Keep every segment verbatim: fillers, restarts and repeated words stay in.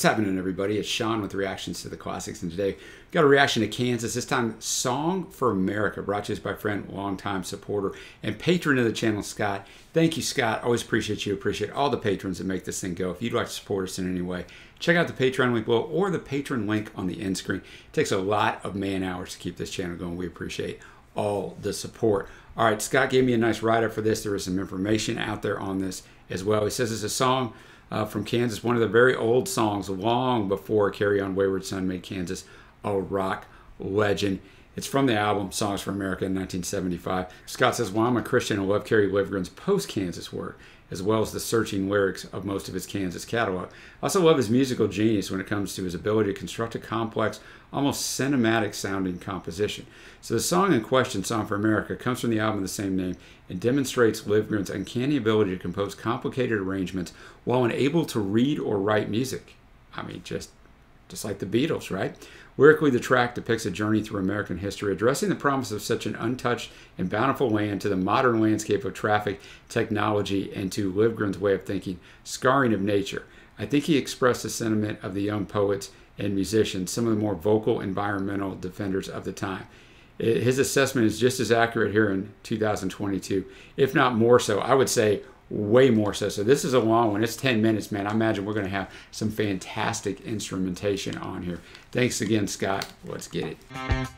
happening, everybody? It's Sean with Reactions to the Classics, and today we've got a reaction to Kansas. This time, Song for America, brought to us by friend, longtime supporter, and patron of the channel, Scott. Thank you, Scott. Always appreciate you. Appreciate all the patrons that make this thing go. If you'd like to support us in any way, check out the Patreon link below or the patron link on the end screen. It takes a lot of man hours to keep this channel going. We appreciate all the support. All right, Scott gave me a nice write-up for this. There is some information out there on this as well. He says it's a song Uh, from Kansas, one of the very old songs, long before Carry On Wayward Son made Kansas a rock legend. It's from the album Songs for America in nineteen seventy-five. Scott says, well, I'm a Christian and love Kerry Livgren's post-Kansas work, as well as the searching lyrics of most of his Kansas catalog. I also love his musical genius when it comes to his ability to construct a complex, almost cinematic-sounding composition. So the song in question, Song for America, comes from the album of the same name and demonstrates Livgren's uncanny ability to compose complicated arrangements while unable to read or write music. I mean, just, just like the Beatles, right? Lyrically, the track depicts a journey through American history, addressing the promise of such an untouched and bountiful land to the modern landscape of traffic, technology, and to Livgren's way of thinking, scarring of nature. I think he expressed the sentiment of the young poets and musicians, some of the more vocal environmental defenders of the time. His assessment is just as accurate here in two thousand twenty-two, if not more so. I would say way more so. So this is a long one. It's ten minutes, man. I imagine we're going to have some fantastic instrumentation on here. Thanks again, Scott. Let's get it.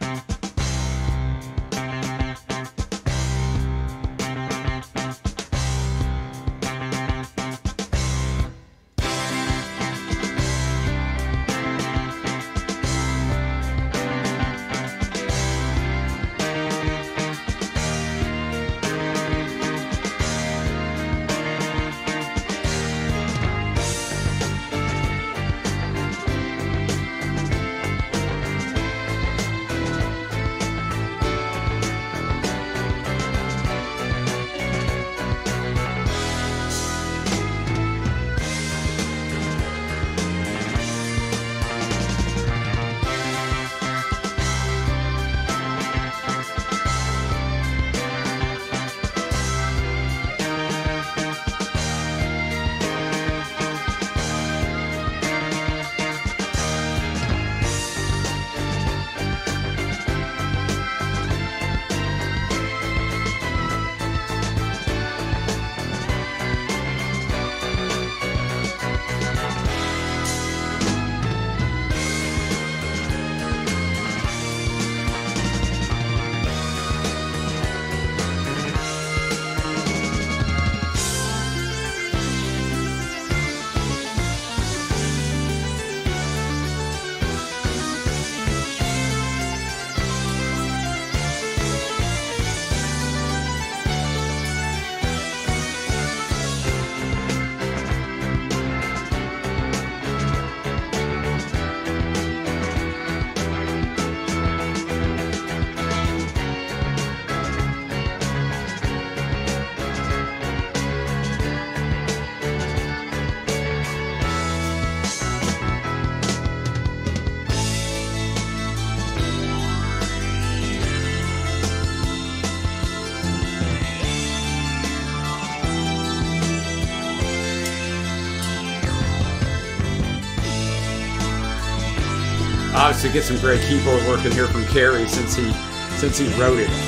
Obviously, get some great keyboard work in here from Kerry since he since he wrote it.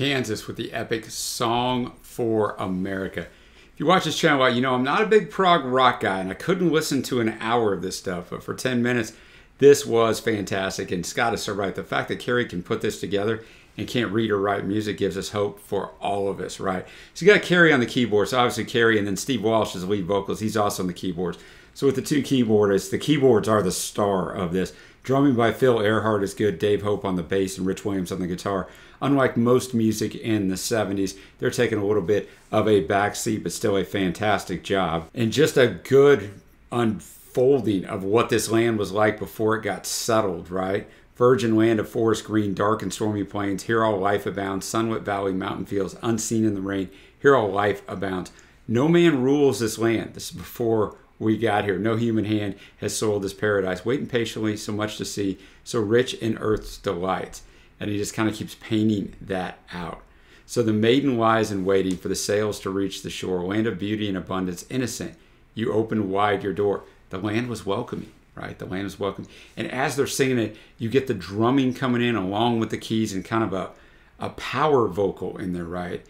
Kansas with the epic Song for America. If you watch this channel, you know I'm not a big prog rock guy, and I couldn't listen to an hour of this stuff, but for ten minutes, this was fantastic. And Scott is so right. The fact that Carrie can put this together and can't read or write music gives us hope for all of us, right? So you got Carrie on the keyboards, so obviously Carrie, and then Steve Walsh is the lead vocalist. He's also on the keyboards. So with the two keyboardists, the keyboards are the star of this. Drumming by Phil Earhart is good. Dave Hope on the bass and Rich Williams on the guitar. Unlike most music in the seventies, they're taking a little bit of a backseat, but still a fantastic job. And just a good unfolding of what this land was like before it got settled, right? Virgin land of forest green, dark and stormy plains. Here all life abounds. Sunlit valley, mountain fields, unseen in the rain. Here all life abounds. No man rules this land. This is before we got here. No human hand has soiled this paradise. Waiting patiently, so much to see, so rich in earth's delights. And he just kind of keeps painting that out. So the maiden lies in waiting for the sails to reach the shore. Land of beauty and abundance, innocent. You opened wide your door. The land was welcoming, right? The land was welcoming. And as they're singing it, you get the drumming coming in along with the keys and kind of a, a power vocal in there, right?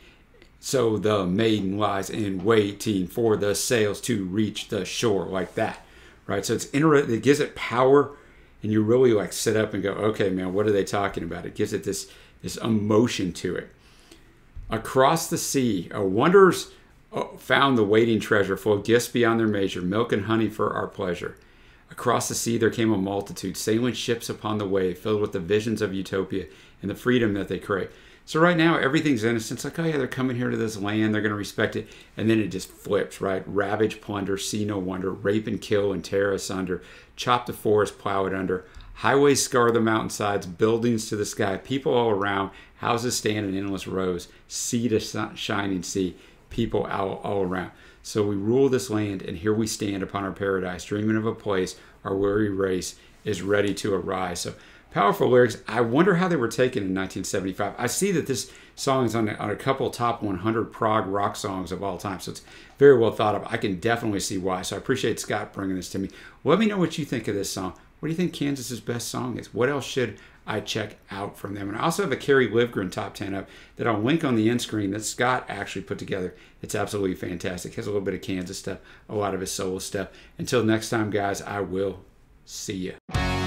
So the maiden lies in waiting for the sails to reach the shore, like that, right? So it's interesting. It gives it power, and you really like sit up and go, okay, man, what are they talking about? It gives it this, this emotion to it. Across the sea, a wanderers found the waiting treasure full of gifts beyond their measure, milk and honey for our pleasure. Across the sea there came a multitude, sailing ships upon the wave, filled with the visions of utopia and the freedom that they crave. So right now, everything's innocent. It's like, oh yeah, they're coming here to this land. They're going to respect it. And then it just flips, right? Ravage, plunder, see no wonder. Rape and kill and tear asunder. Chop the forest, plow it under. Highways scar the mountainsides. Buildings to the sky. People all around. Houses stand in endless rows. Sea to shining sea. People all, all around. So we rule this land, and here we stand upon our paradise, dreaming of a place our weary race is ready to arise. So powerful lyrics. I wonder how they were taken in nineteen seventy-five. I see that this song is on a, on a couple top one hundred prog rock songs of all time, so it's very well thought of. I can definitely see why, so I appreciate Scott bringing this to me. Let me know what you think of this song. What do you think Kansas's best song is? What else should I check out from them? And I also have a Carrie Livgren top ten up that I'll link on the end screen that Scott actually put together. It's absolutely fantastic. It has a little bit of Kansas stuff, a lot of his solo stuff. Until next time, guys, I will see you.